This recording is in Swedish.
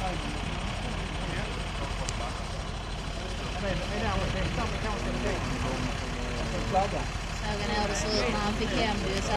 Såg han hur det såg ut när han fick hem det.